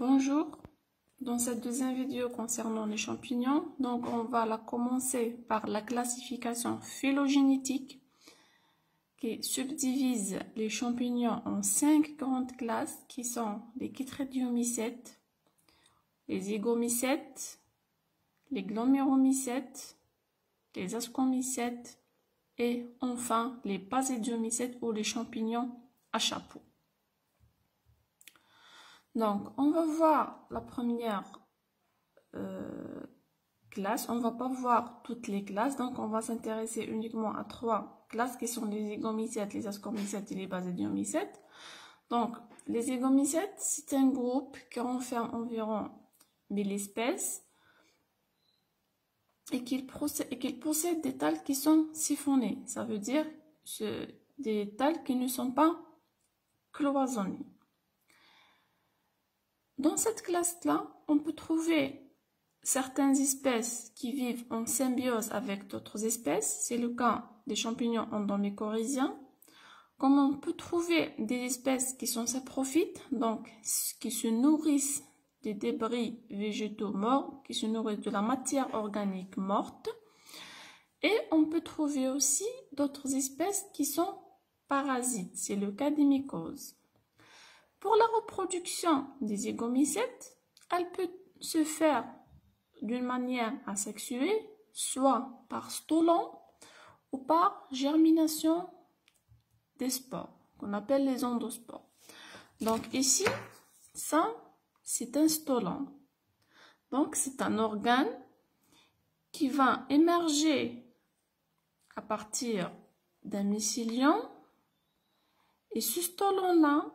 Bonjour, dans cette deuxième vidéo concernant les champignons, donc on va la commencer par la classification phylogénétique qui subdivise les champignons en 5 grandes classes qui sont les chytridiomycètes, les zygomycètes, les gloméromycètes, les ascomycètes et enfin les basidiomycètes ou les champignons à chapeau. Donc, on va voir la première classe. On ne va pas voir toutes les classes. Donc, on va s'intéresser uniquement à 3 classes qui sont les zygomycètes, les ascomycètes et les basidiomycètes. Donc, les zygomycètes, c'est un groupe qui renferme environ 1000 espèces et qu'il possède des thalles qui sont siphonnés. Ça veut dire des thalles qui ne sont pas cloisonnés. Dans cette classe-là, on peut trouver certaines espèces qui vivent en symbiose avec d'autres espèces. C'est le cas des champignons endomycorrhiziens. Comme on peut trouver des espèces qui sont saprophytes, donc qui se nourrissent des débris végétaux morts, qui se nourrissent de la matière organique morte. Et on peut trouver aussi d'autres espèces qui sont parasites. C'est le cas des mycoses. Pour la reproduction des zygomycètes, elle peut se faire d'une manière asexuée, soit par stolon ou par germination des spores, qu'on appelle les endospores. Donc ici, ça, c'est un stolon. Donc c'est un organe qui va émerger à partir d'un mycélium. Et ce stolon-là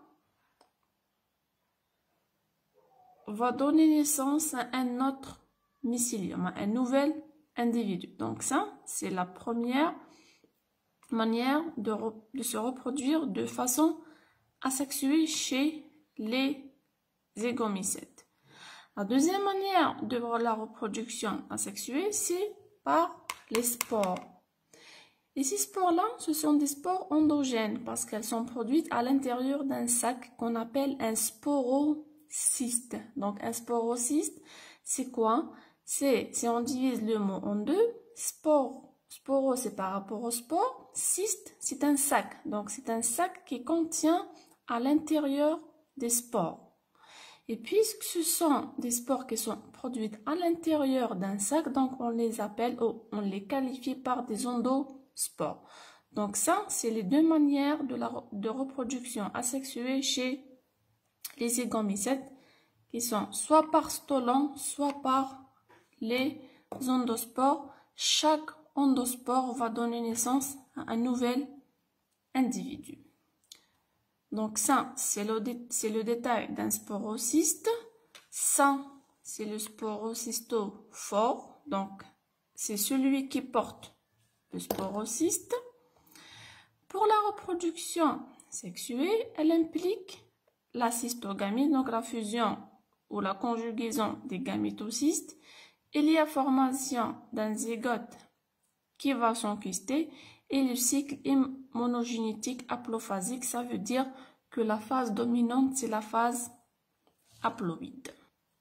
va donner naissance à un autre mycélium, à un nouvel individu. Donc ça, c'est la première manière de se reproduire de façon asexuée chez les zygomycètes. La deuxième manière de la reproduction asexuée, c'est par les spores. Et ces spores-là, ce sont des spores endogènes parce qu'elles sont produites à l'intérieur d'un sac qu'on appelle un sporocyste. Donc un sporocyste, c'est quoi? C'est, si on divise le mot en deux, sporo c'est par rapport au spore, cyste c'est un sac. Donc c'est un sac qui contient à l'intérieur des spores. Et puisque ce sont des spores qui sont produites à l'intérieur d'un sac, donc on les appelle, on les qualifie par des endospores. Donc ça, c'est les deux manières de reproduction asexuée chez les zygomycètes, qui sont soit par stolon, soit par les endospores. Chaque endospore va donner naissance à un nouvel individu. Donc ça, c'est le détail d'un sporocyste. Ça, c'est le sporocystophore. Donc, c'est celui qui porte le sporocyste. Pour la reproduction sexuée, elle implique la cystogamie, donc la fusion ou la conjugaison des gamétocystes. Il y a formation d'un zygote qui va s'enquister et le cycle monogénétique haplophasique, ça veut dire que la phase dominante, c'est la phase haploïde.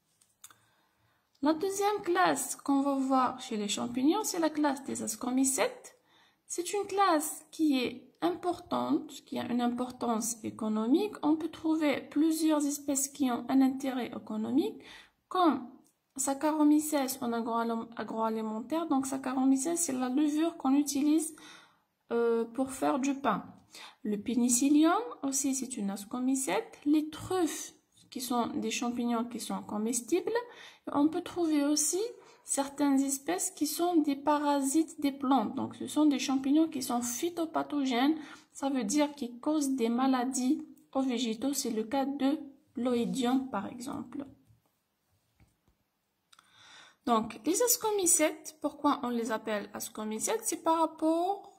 La deuxième classe qu'on va voir chez les champignons, c'est la classe des ascomycètes. C'est une classe qui est importante, qui a une importance économique. On peut trouver plusieurs espèces qui ont un intérêt économique, comme Saccharomyces en agroalimentaire. Donc Saccharomyces, c'est la levure qu'on utilise pour faire du pain. Le pénicillium aussi, c'est une ascomycète. Les truffes, qui sont des champignons qui sont comestibles. On peut trouver aussi certaines espèces qui sont des parasites des plantes. Donc ce sont des champignons qui sont phytopathogènes. Ça veut dire qu'ils causent des maladies aux végétaux. C'est le cas de l'oïdium par exemple. Donc les ascomycètes, pourquoi on les appelle ascomycètes? C'est par rapport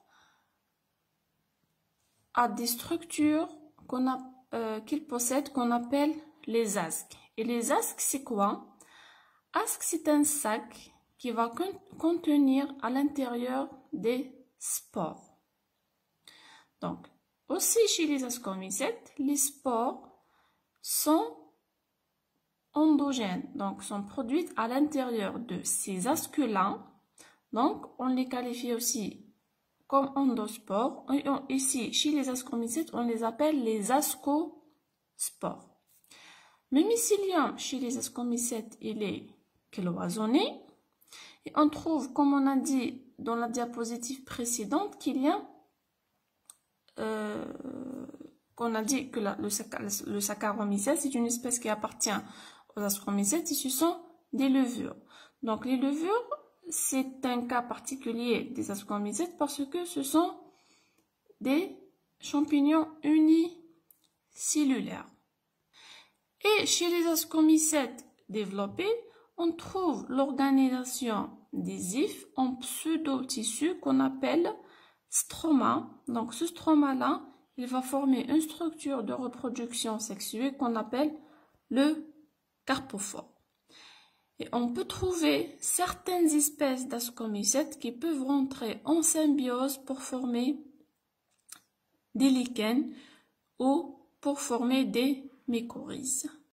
à des structures qu'ils possèdent qu'on appelle les asques. Et les asques, c'est quoi? Asque, c'est un sac qui va contenir à l'intérieur des spores. Donc, aussi chez les ascomycètes, les spores sont endogènes, donc sont produites à l'intérieur de ces asculins. Donc, on les qualifie aussi comme endospores. Ici, chez les ascomycètes, on les appelle les ascospores. Le mycélium chez les ascomycètes, il est cloisonné. Et on trouve, comme on a dit dans la diapositive précédente, qu'il y a qu'on a dit que le Saccharomycète, c'est une espèce qui appartient aux ascomycètes et ce sont des levures. Donc les levures, c'est un cas particulier des ascomycètes parce que ce sont des champignons unicellulaires. Et chez les ascomycètes développés, on trouve l'organisation des ifs en pseudo-tissu qu'on appelle stroma. Donc ce stroma-là, il va former une structure de reproduction sexuée qu'on appelle le carpophore. Et on peut trouver certaines espèces d'ascomycètes qui peuvent rentrer en symbiose pour former des lichens ou pour former des mycorhizes.